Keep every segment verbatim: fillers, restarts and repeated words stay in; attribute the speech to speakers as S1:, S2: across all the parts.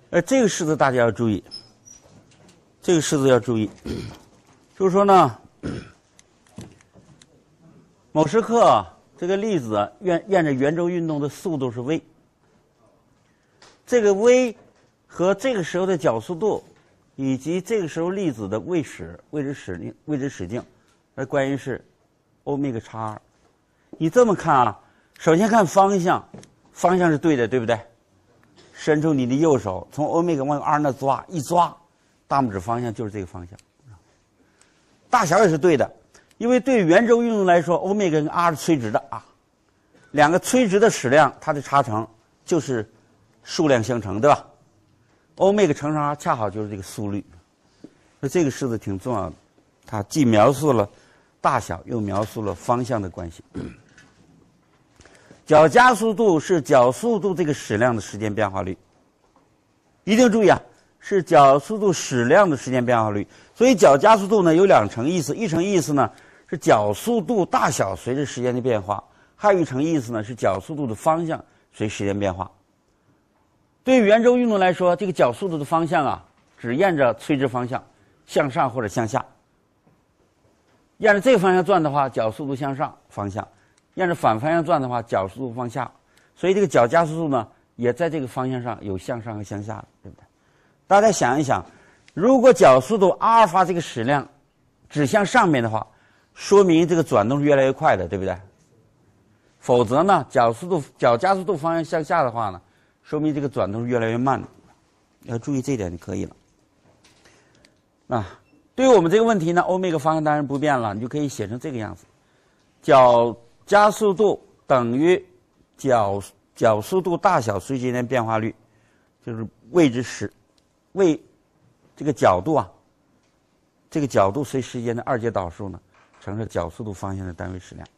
S1: 呃，这个式子大家要注意，这个式子要注意，就是说呢，某时刻这个粒子沿沿着圆周运动的速度是 v， 这个 v 和这个时候的角速度以及这个时候粒子的位使位置使令位置使径的关系是欧米伽叉 r。你这么看啊，首先看方向，方向是对的，对不对？伸出你的右手，从欧米伽往 r 那抓，一抓，大拇指方向就是这个方向。大小也是对的，因为对圆周运动来说，欧米伽跟 r 是垂直的啊，两个垂直的矢量，它的差乘就是数量相乘，对吧？欧米伽乘上 r 恰好就是这个速率，所以这个式子挺重要的，它既描述了大小，又描述了方向的关系。角加速度是角速度这个矢量的时间变化率，一定注意啊，是角速度矢量的时间变化率。所以角加速度呢有两层意思，一层意思呢是角速度大小随着时间的变化，还有一层意思呢是角速度的方向随时间变化。对于圆周运动来说，这个角速度的方向啊，只沿着垂直方向向上或者向下。沿着这个方向转的话，角速度向上方向；沿着反方向转的话，角速度往下。所以这个角加速度呢，也在这个方向上有向上和向下的，对不对？大家想一想，如果角速度阿尔法这个矢量指向上面的话，说明这个转动是越来越快的，对不对？否则呢，角速度角加速度方向向下的话呢，说明这个转动是越来越慢的。要注意这一点就可以了。啊。对于我们这个问题呢，欧米伽方向当然不变了，你就可以写成这个样子：角加速度等于角角速度大小随时间变化率，就是位置使位这个角度啊，这个角度随时间的二阶导数呢，乘上角速度方向的单位矢量。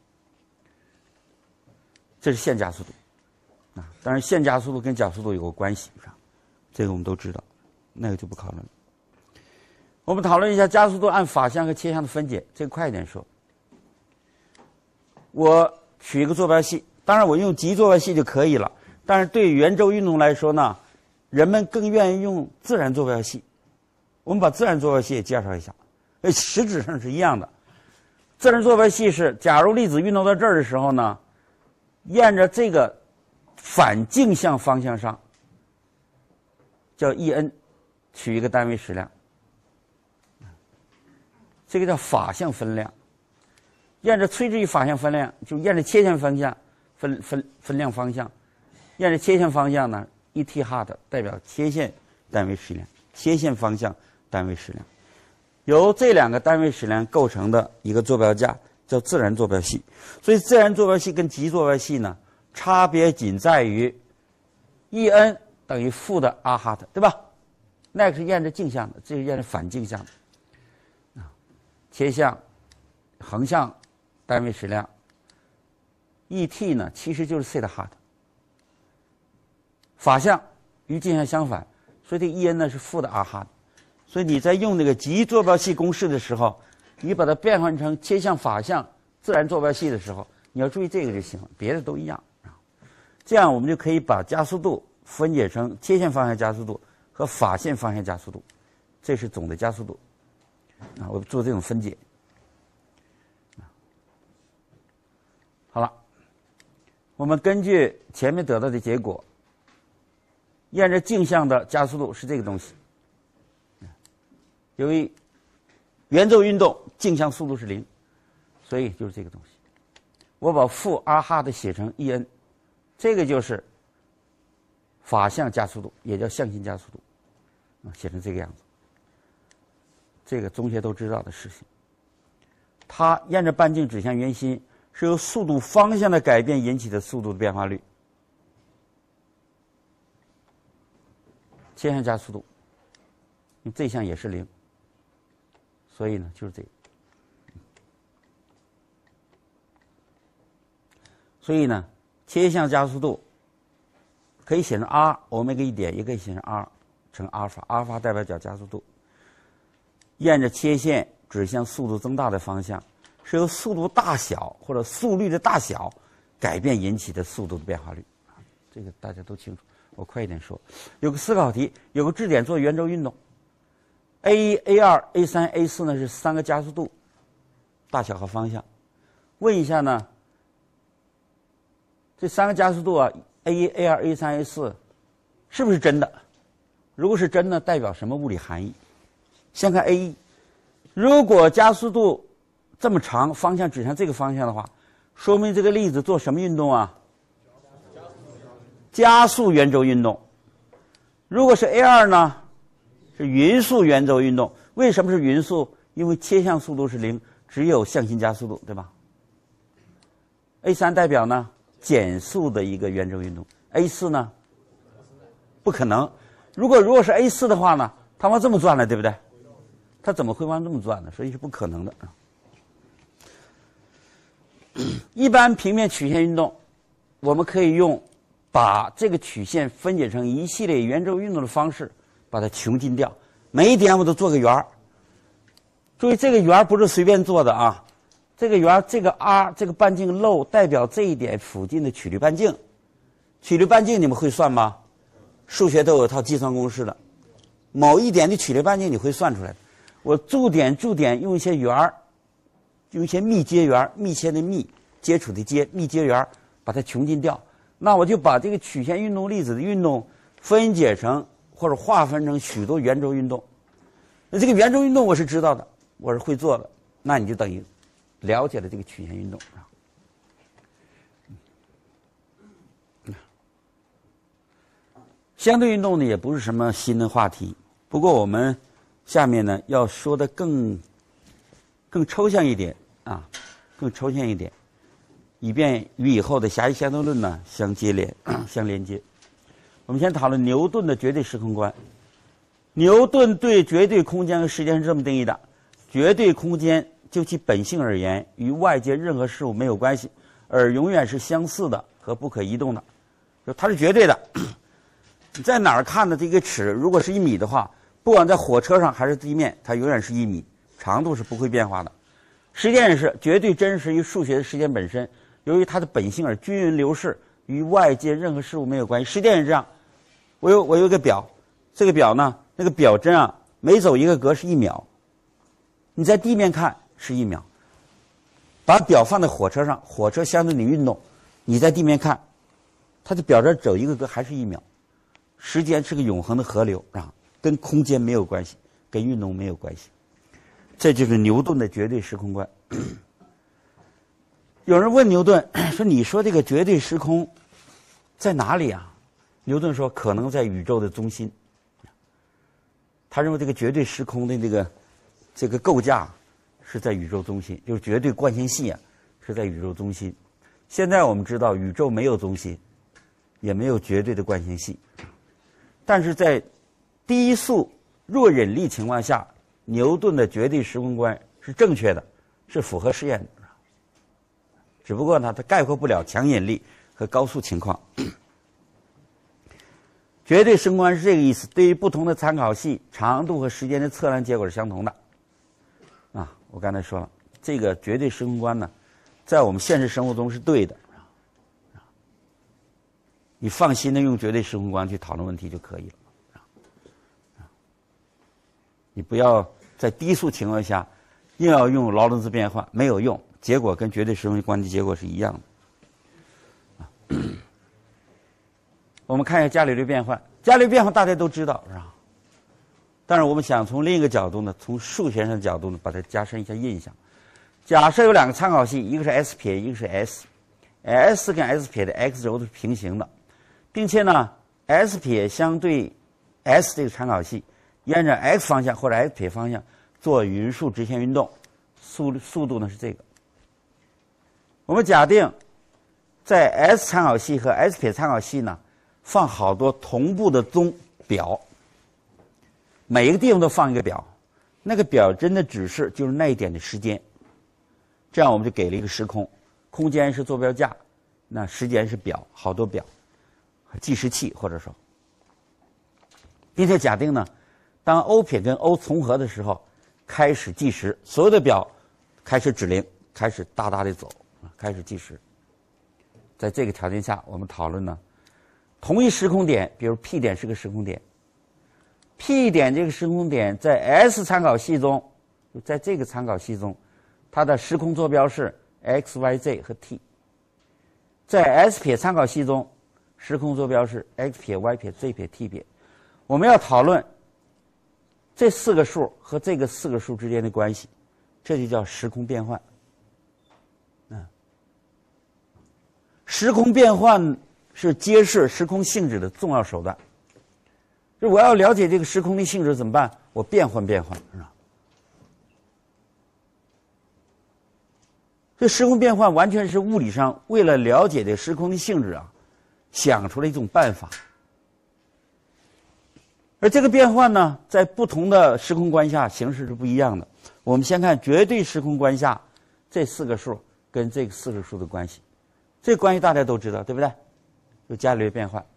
S1: 这是线加速度啊，当然线加速度跟角速度有个关系，是吧？这个我们都知道，那个就不讨论了。我们讨论一下加速度按法相和切相的分解，这个快一点说。我取一个坐标系，当然我用极坐标系就可以了，但是对圆周运动来说呢，人们更愿意用自然坐标系。我们把自然坐标系也介绍一下，呃，实质上是一样的。自然坐标系是，假如粒子运动到这儿的时候呢，沿着这个反径向方向上，叫 E n， 取一个单位矢量。这个叫法相分量，沿着垂直于法相分量，就沿着切线方向分分分量方向，沿着切线方向呢 ，E t hat 代表切线单位矢量，切线方向单位矢量，由这两个单位矢量构成的一个坐标架叫自然坐标系。所以自然坐标系跟极坐标系呢，差别仅在于 E n 等于负的 r hat， 对吧？那个是沿着径向的，这是沿着反径向的。切向横向单位矢量 E t 呢其实就是 theta hat， 法向与径向相反，所以这个 E n 呢是负的 r hat。所以你在用那个极坐标系公式的时候，你把它变换成切向法向自然坐标系的时候，你要注意这个就行了，别的都一样。这样我们就可以把加速度分解成切线方向加速度和法线方向加速度，这是总的加速度。啊，我做这种分解。好了，我们根据前面得到的结果，沿着径向的加速度是这个东西。由于圆周运动径向速度是零，所以就是这个东西。我把负 r hat 写成 E n， 这个就是法向加速度，也叫向心加速度，啊，写成这个样子。这个中学都知道的事情，它沿着半径指向圆心，是由速度方向的改变引起的速度的变化率。切向加速度，这项也是零，所以呢就是这个。所以呢，切向加速度可以写成 r 欧米伽一点，也可以写成 r 乘阿尔法，阿尔法代表角加速度。沿着切线指向速度增大的方向，是由速度大小或者速率的大小改变引起的速度的变化率。这个大家都清楚。 我快一点说。有个思考题，有个质点做圆周运动 ，A 一、A 二、A 三、A 四呢是三个加速度，大小和方向。问一下呢，这三个加速度啊 ，A 一、A 二、A 三、A 四，是不是真的？如果是真的，代表什么物理含义？先看 A 一，如果加速度这么长，方向指向这个方向的话，说明这个粒子做什么运动啊？加速圆周运动。如果是 A 二呢，是匀速圆周运动。为什么是匀速？因为切向速度是零，只有向心加速度，对吧 ？A 三代表呢减速的一个圆周运动。A 四呢，不可能。如果如果是 A 四的话呢，它往这么转了，对不对？它怎么会往这么转呢？所以是不可能的。一般平面曲线运动，我们可以用把这个曲线分解成一系列圆周运动的方式，把它穷尽掉。每一点我都做个圆儿。注意，这个圆儿不是随便做的啊。这个圆儿，这个 r 这个半径漏代表这一点附近的曲率半径。曲率半径你们会算吗？数学都有套计算公式的。某一点的曲率半径你会算出来的。我驻点驻点用一些圆儿。用一些密接圆，密切的密，接触的接，密接圆，把它穷尽掉。那我就把这个曲线运动粒子的运动分解成或者划分成许多圆周运动。那这个圆周运动我是知道的，我是会做的。那你就等于了解了这个曲线运动。相对运动呢，也不是什么新的话题。不过我们下面呢要说的更。更抽象一点啊，更抽象一点，以便与以后的狭义相对论呢相接连、相连接。我们先讨论牛顿的绝对时空观。牛顿对绝对空间和时间是这么定义的：绝对空间就其本性而言，与外界任何事物没有关系，而永远是相似的和不可移动的，就它是绝对的。你在哪儿看的这个尺，如果是一米的话，不管在火车上还是地面，它永远是一米。长度是不会变化的，时间也是绝对真实于数学的时间本身，由于它的本性而均匀流逝，与外界任何事物没有关系。时间也是这样，我有我有一个表，这个表呢，那个表针啊，每走一个格是一秒，你在地面看是一秒，把表放在火车上，火车相对你运动，你在地面看，它的表针走一个格还是一秒。时间是个永恒的河流啊，跟空间没有关系，跟运动没有关系。这就是牛顿的绝对时空观。有人问牛顿说：“你说这个绝对时空在哪里啊？”牛顿说：“可能在宇宙的中心。”他认为这个绝对时空的这个这个构架是在宇宙中心，就是绝对惯性系啊是在宇宙中心。现在我们知道宇宙没有中心，也没有绝对的惯性系，但是在低速弱引力情况下，牛顿的绝对时空观是正确的，是符合实验的。只不过呢，它概括不了强引力和高速情况。绝对时空观是这个意思：对于不同的参考系，长度和时间的测量结果是相同的。啊，我刚才说了，这个绝对时空观呢，在我们现实生活中是对的。你放心的用绝对时空观去讨论问题就可以了。你不要在低速情况下硬要用劳伦兹变换，没有用，结果跟绝对时空观的结果是一样的。我们看一下伽利略变换，伽利略变换大家都知道是吧？但是我们想从另一个角度呢，从数学上的角度呢，把它加深一下印象。假设有两个参考系，一个是 S 撇，一个是 S，S 跟 S 撇的 x 轴都是平行的，并且呢 ，S 撇相对 S 这个参考系，沿着 x 方向或者 x 撇方向做匀速直线运动，速速度呢是这个。我们假定在 S 参考系和 S 撇参考系呢，放好多同步的钟表，每一个地方都放一个表，那个表针的指示就是那一点的时间，这样我们就给了一个时空，空间是坐标架，那时间是表，好多表，计时器或者说，并且假定呢，当 O 撇跟 O 重合的时候，开始计时，所有的表开始指令，开始大大的走，开始计时。在这个条件下，我们讨论呢， 同一时空点，比如 P 点是个时空点 ，P 点这个时空点在 S 参考系中，就在这个参考系中，它的时空坐标是 x、y、z 和 t。在 S 撇参考系中，时空坐标是 x 撇、y 撇、z 撇、t 撇。我们要讨论这四个数和这个四个数之间的关系，这就叫时空变换。嗯，时空变换是揭示时空性质的重要手段。就我要了解这个时空的性质怎么办？我变换变换，是吧？这时空变换完全是物理上为了了解这时空的性质啊，想出了一种办法。而这个变换呢，在不同的时空观下形式是不一样的。我们先看绝对时空观下这四个数跟这个四个数的关系，这个关系大家都知道，对不对？就伽利略变换。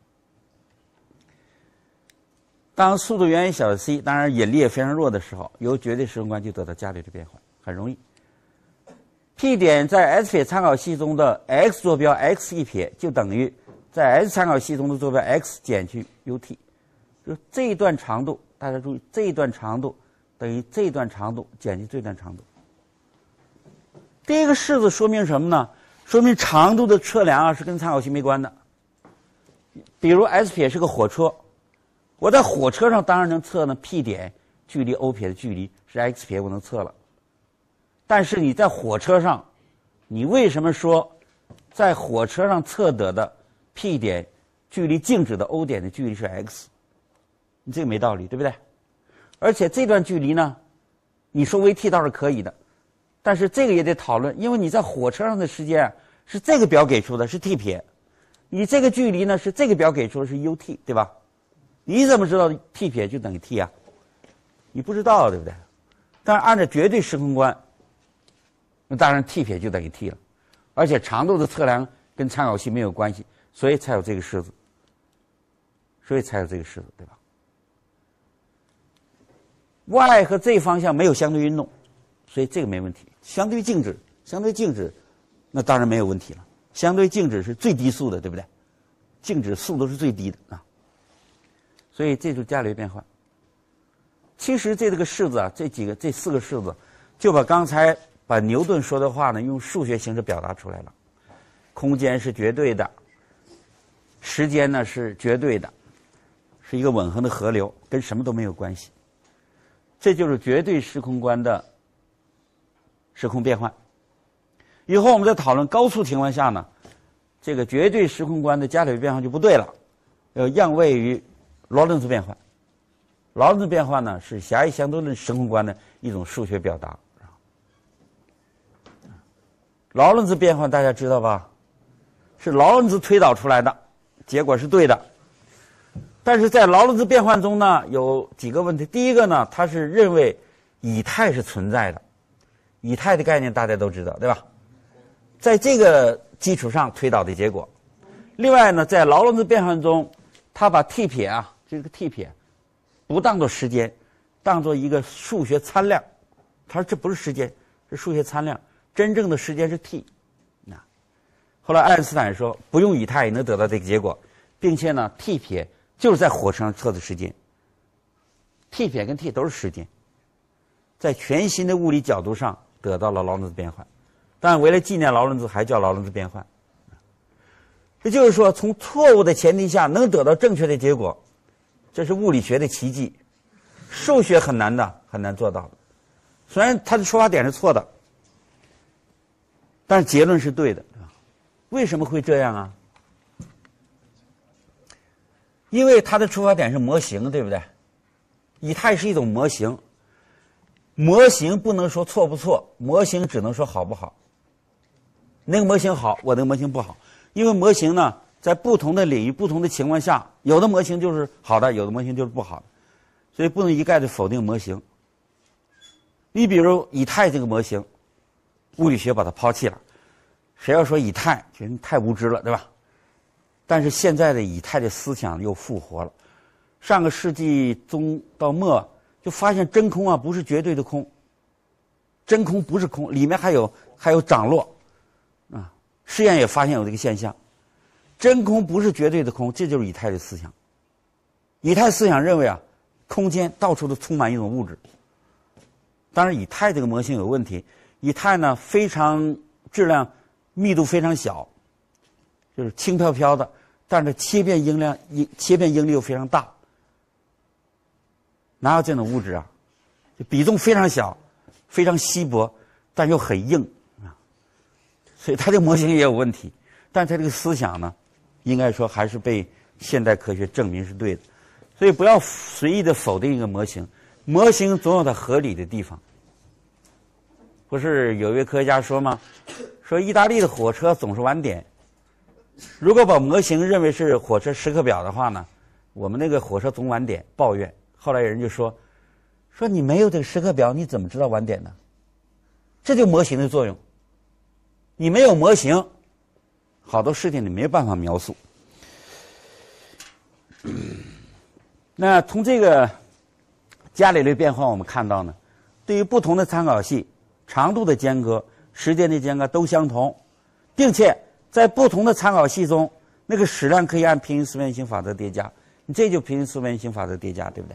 S1: 当速度远远小于 c， 当然引力也非常弱的时候，由绝对时空观就得到伽利略变换，很容易。P 点在 S 撇参考系中的 x 坐标 x 一撇就等于在 S 参考系中的坐标 x 减去 ut， 就这一段长度，大家注意，这一段长度等于这一段长度减去这段长度。第一个式子说明什么呢？说明长度的测量啊是跟参考系没关的。比如 S 撇是个火车，我在火车上当然能测呢 P 点距离 O 撇的距离是 x 撇，我能测了。但是你在火车上，你为什么说在火车上测得的 P 点距离静止的 O 点的距离是 x？ 你这个没道理，对不对？而且这段距离呢，你说为 t 倒是可以的，但是这个也得讨论，因为你在火车上的时间是这个表给出的是 t 撇，你这个距离呢是这个表给出的是 ut， 对吧？你怎么知道 t 撇就等于 t 啊？你不知道，对不对？但是按照绝对时空观，那当然 t 撇就等于 t 了，而且长度的测量跟参考系没有关系，所以才有这个式子，所以才有这个式子，对吧 ？y 和 z 方向没有相对运动，所以这个没问题。相对静止，相对静止，那当然没有问题了。相对静止是最低速的，对不对？静止速度是最低的啊，所以这就是伽利略变换。其实这个式子啊，这几个这四个式子，就把刚才把牛顿说的话呢，用数学形式表达出来了。空间是绝对的，时间呢是绝对的，是一个稳恒的河流，跟什么都没有关系。这就是绝对时空观的时空变换。以后我们在讨论高速情况下呢，这个绝对时空观的伽利略变换就不对了，要让位于劳伦兹变换。劳伦兹变换呢是狭义相对论时空观的一种数学表达。劳伦兹变换大家知道吧？是劳伦兹推导出来的，结果是对的。但是在劳伦兹变换中呢，有几个问题。第一个呢，它是认为以太是存在的，以太的概念大家都知道，对吧？在这个基础上推导的结果。另外呢，在劳伦兹变换中，他把 t 撇啊，这个 t 撇不当作时间，当作一个数学参量。他说这不是时间，是数学参量。真正的时间是 t， 那后来爱因斯坦说不用以太也能得到这个结果，并且呢 ，t 撇就是在火车上测的时间 ，t 撇跟 t 都是时间，在全新的物理角度上得到了劳伦兹变换。当然，为了纪念劳伦兹，还叫劳伦兹变换。也就是说，从错误的前提下能得到正确的结果，这是物理学的奇迹，数学很难的，很难做到的。虽然它的出发点是错的。但是结论是对的，对吧？为什么会这样啊？因为它的出发点是模型，对不对？以太是一种模型，模型不能说错不错，模型只能说好不好。那个模型好，我那个模型不好，因为模型呢，在不同的领域、不同的情况下，有的模型就是好的，有的模型就是不好的，所以不能一概的否定模型。你比如以太这个模型。物理学把它抛弃了，谁要说以太，觉得太无知了，对吧？但是现在的以太的思想又复活了。上个世纪中到末，就发现真空啊不是绝对的空，真空不是空，里面还有还有涨落啊。实验也发现有这个现象。 真空不是绝对的空，这就是以太的思想。以太思想认为啊，空间到处都充满一种物质。当然，以太这个模型有问题。以太呢，非常质量密度非常小，就是轻飘飘的，但是切变应量切变应力又非常大。哪有这种物质啊？就比重非常小，非常稀薄，但又很硬啊。所以它这个模型也有问题。但它这个思想呢，应该说还是被现代科学证明是对的。所以不要随意的否定一个模型，模型总有它合理的地方。不是有一位科学家说吗？说意大利的火车总是晚点。如果把模型认为是火车时刻表的话呢，我们那个火车总晚点，抱怨。后来有人就说，说你没有这个时刻表，你怎么知道晚点呢？这就模型的作用。你没有模型，好多事情你没有办法描述。那从这个伽利略变换我们看到呢，对于不同的参考系，长度的间隔、时间的间隔都相同，并且在不同的参考系中，那个矢量可以按平行四边形法则叠加，你这就平行四边形法则叠加，对不对？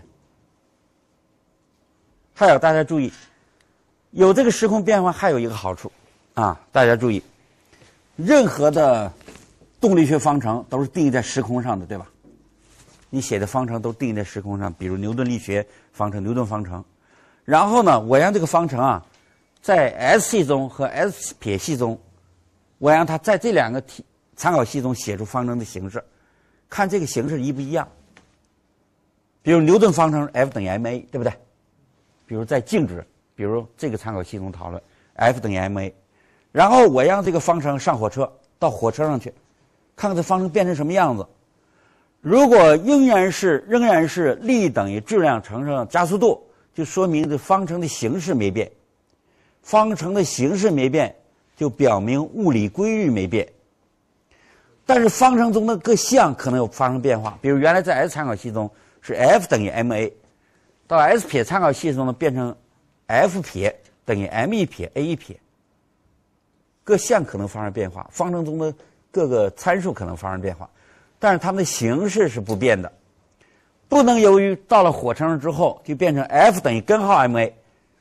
S1: 还有大家注意，有这个时空变换还有一个好处啊，大家注意，任何的动力学方程都是定义在时空上的，对吧？你写的方程都定义在时空上，比如牛顿力学方程、牛顿方程。然后呢，我让这个方程啊，在 S 系中和 S 撇系中，我让它在这两个题参考系中写出方程的形式，看这个形式一不一样。比如牛顿方程 F 等于 ma， 对不对？比如在静止，比如这个参考系中讨论 F 等于 ma， 然后我让这个方程上火车，到火车上去，看看这方程变成什么样子。如果仍然是仍然是力等于质量乘上加速度，就说明这方程的形式没变。方程的形式没变，就表明物理规律没变。但是方程中的各项可能有发生变化，比如原来在 S 参考系中是 F 等于 ma， 到 S 撇参考系中呢变成 F 撇等于 m 一撇 a 一撇，各项可能发生变化，方程中的各个参数可能发生变化。但是它们的形式是不变的，不能由于到了火车上之后就变成 F 等于根号 ma。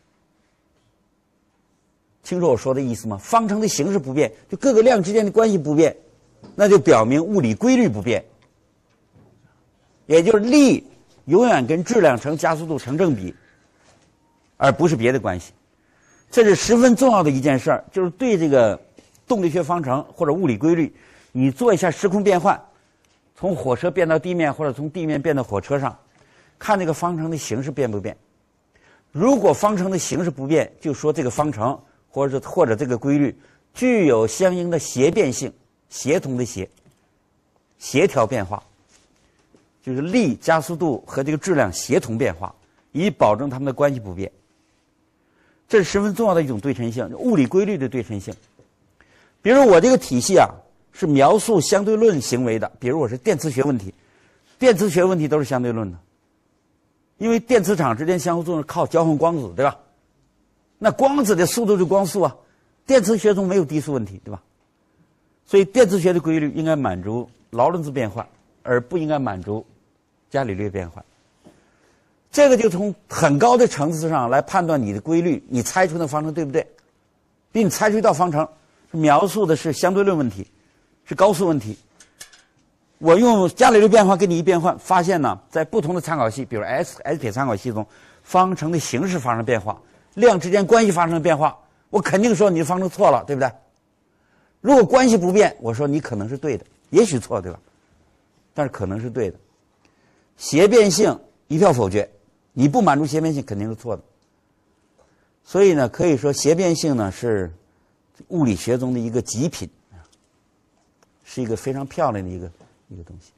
S1: 清楚我说的意思吗？方程的形式不变，就各个量之间的关系不变，那就表明物理规律不变，也就是力永远跟质量乘加速度成正比，而不是别的关系。这是十分重要的一件事儿，就是对这个动力学方程或者物理规律，你做一下时空变换。从火车变到地面，或者从地面变到火车上，看这个方程的形式变不变。如果方程的形式不变，就说这个方程或者或者这个规律具有相应的协变性，协同的协，协调变化，就是力、加速度和这个质量协同变化，以保证它们的关系不变。这是十分重要的一种对称性，物理规律的对称性。比如我这个体系啊，是描述相对论行为的，比如我是电磁学问题，电磁学问题都是相对论的，因为电磁场之间相互作用是靠交换光子，对吧？那光子的速度是光速啊，电磁学中没有低速问题，对吧？所以电磁学的规律应该满足劳伦兹变换，而不应该满足伽利略变换。这个就从很高的层次上来判断你的规律，你猜出的方程对不对？比你猜出一道方程描述的是相对论问题，是高速问题。我用伽利略变换给你一变换，发现呢，在不同的参考系，比如 S S 撇参考系中，方程的形式发生变化，量之间关系发生变化，我肯定说你的方程错了，对不对？如果关系不变，我说你可能是对的，也许错，对吧？但是可能是对的。协变性一票否决，你不满足协变性肯定是错的。所以呢，可以说协变性呢是物理学中的一个极品，是一个非常漂亮的一个一个东西。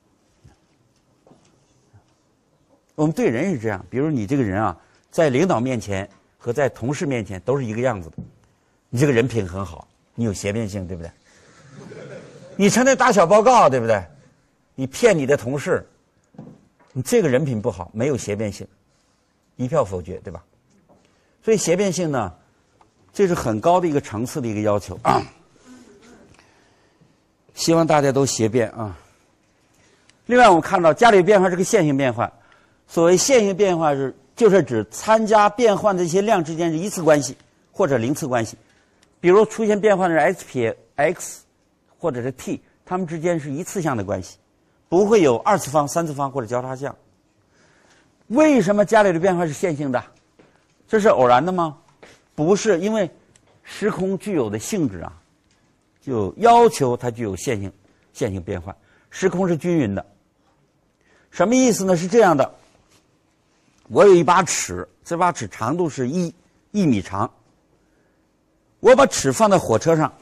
S1: 我们对人是这样，比如你这个人啊，在领导面前和在同事面前都是一个样子的，你这个人品很好，你有协变性，对不对？你成天打小报告，对不对？你骗你的同事，你这个人品不好，没有协变性，一票否决，对吧？所以协变性呢，这是很高的一个层次的一个要求啊。 希望大家都学遍啊。另外，我们看到伽利略变换是个线性变换。所谓线性变换是，就是指参加变换的一些量之间是一次关系或者零次关系。比如出现变换的是 x 撇 x 或者是 t， 它们之间是一次项的关系，不会有二次方、三次方或者交叉项。为什么伽利略变换是线性的？这是偶然的吗？不是，因为时空具有的性质啊，就要求它具有线性线性变换。时空是均匀的。什么意思呢？是这样的，我有一把尺，这把尺长度是一一米长，我把尺放在火车上，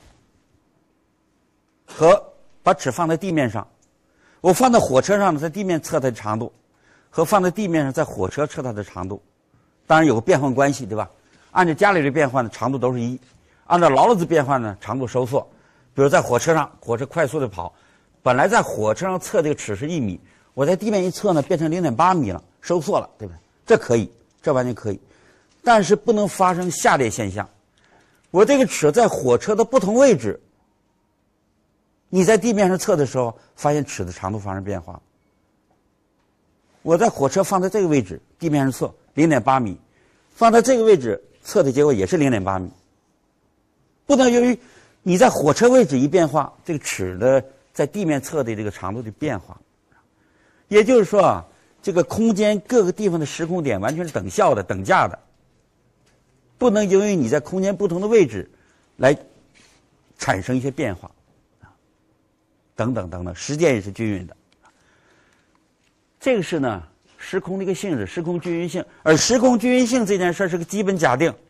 S1: 和把尺放在地面上，我放在火车上在地面测它的长度，和放在地面上在火车测它的长度，当然有个变换关系，对吧？按照伽利略变换的长度都是一，按照劳伦兹变换呢，长度收缩。比如在火车上，火车快速的跑，本来在火车上测这个尺是一米，我在地面一测呢，变成零点八米了，收缩了，对不对？这可以，这完全可以，但是不能发生下列现象：我这个尺在火车的不同位置，你在地面上测的时候，发现尺的长度发生变化。我在火车放在这个位置，地面上测零点八米，放在这个位置测的结果也是零点八米。不能由于你在火车位置一变化，这个尺的在地面测的这个长度就变化。也就是说啊，这个空间各个地方的时空点完全是等效的、等价的，不能由于你在空间不同的位置来产生一些变化，等等等等，时间也是均匀的。这个是呢时空的一个性质，时空均匀性。而时空均匀性这件事是个基本假定。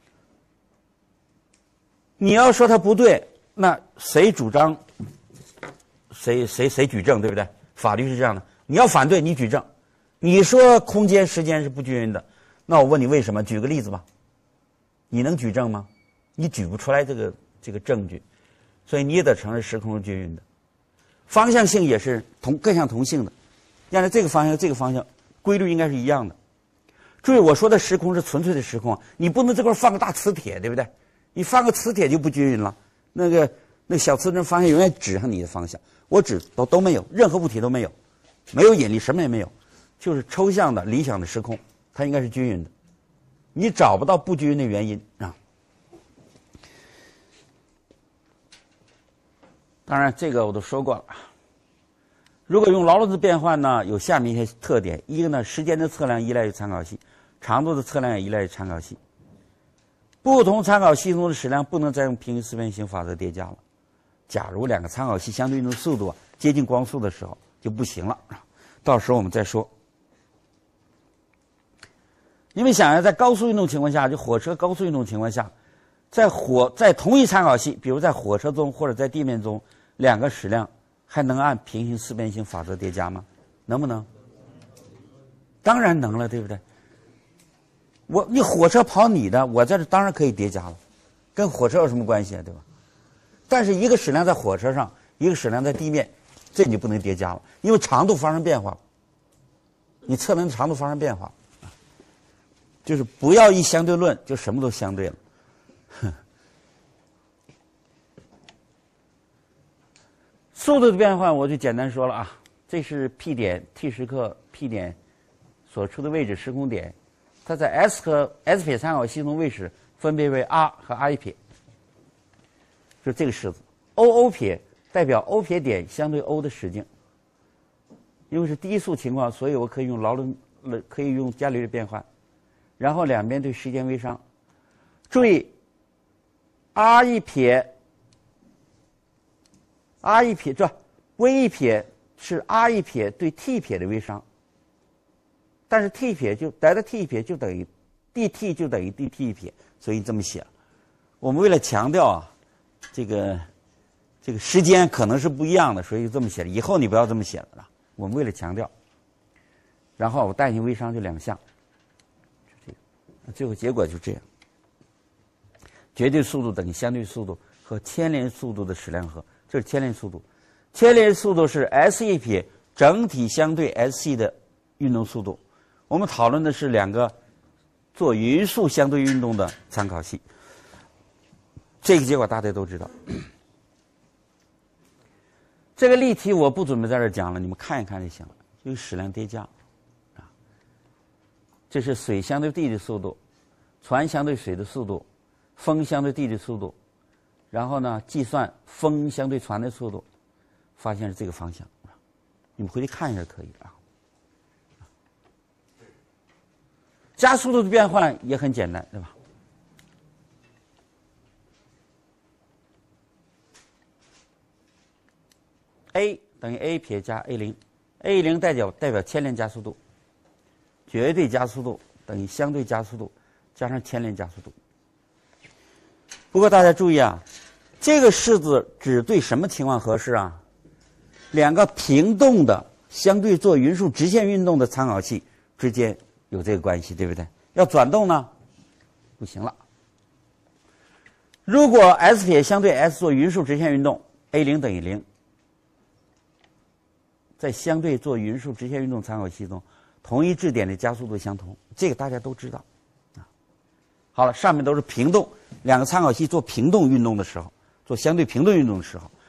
S1: 你要说它不对，那谁主张谁谁谁举证，对不对？法律是这样的，你要反对你举证，你说空间时间是不均匀的，那我问你为什么？举个例子吧，你能举证吗？你举不出来这个这个证据，所以你也得承认时空是均匀的。方向性也是同各项同性的，按照这个方向这个方向规律应该是一样的。注意我说的时空是纯粹的时空，你不能这块放个大磁铁，对不对？你放个磁铁就不均匀了，那个那个小磁针方向永远指向你的方向，我指都都没有，任何物体都没有，没有引力，什么也没有，就是抽象的理想的时空，它应该是均匀的，你找不到不均匀的原因啊。当然这个我都说过了。如果用劳伦兹变换呢，有下面一些特点：一个呢，时间的测量依赖于参考系，长度的测量也依赖于参考系。不同参考系中的矢量不能再用平行四边形法则叠加了。假如两个参考系相对运动速度啊接近光速的时候就不行了，到时候我们再说。你们想想，在高速运动情况下，就火车高速运动情况下，在火在同一参考系，比如在火车中或者在地面中，两个矢量还能按平行四边形法则叠加吗？能不能？当然能了，对不对？我你火车跑你的，我在这当然可以叠加了，跟火车有什么关系啊，对吧？但是一个矢量在火车上，一个矢量在地面，这你就不能叠加了，因为长度发生变化，你测量的长度发生变化，就是不要一相对论就什么都相对了。速度的变换我就简单说了啊，这是 P 点 t 时刻 P 点所处的位置时空点，它在 S 和 S 撇参考系中位置分别为 R 和 I 撇，就这个式子。O O 撇代表 O 撇点相对 O 的时径，因为是低速情况，所以我可以用劳伦可以用伽利略变换，然后两边对时间微商。注意 R 一撇 R 一撇这 V 一撇是 R 一撇对 T 撇的微商。但是 t 撇就来的 t 撇就等于 dt 就等于 dt 撇，所以这么写了。我们为了强调啊，这个这个时间可能是不一样的，所以就这么写了。以后你不要这么写了，我们为了强调。然后我带进微商就两项，就这个，最后结果就这样。绝对速度等于相对速度和牵连速度的矢量和，这是牵连速度。牵连速度是 s 一撇整体相对 sc 的运动速度。我们讨论的是两个做匀速相对运动的参考系，这个结果大家都知道。 这个例题我不准备在这儿讲了，你们看一看就行了。就是矢量叠加，啊，这是水相对地的速度，船相对水的速度，风相对地的速度，然后呢，计算风相对船的速度，发现是这个方向。你们回去看一下可以啊。加速度的变换也很简单，对吧？A 等于 a 撇加 a 零 ，a 零代表代表牵连加速度，绝对加速度等于相对加速度加上牵连加速度。不过大家注意啊，这个式子只对什么情况合适啊？两个平动的相对做匀速直线运动的参考系之间有这个关系，对不对？要转动呢，不行了。如果 S 撇相对 S 做匀速直线运动 ，a 零等于零。在相对做匀速直线运动参考系中，同一质点的加速度相同，这个大家都知道。啊，好了，上面都是平动，两个参考系做平动运动的时候，做相对平动运动的时候，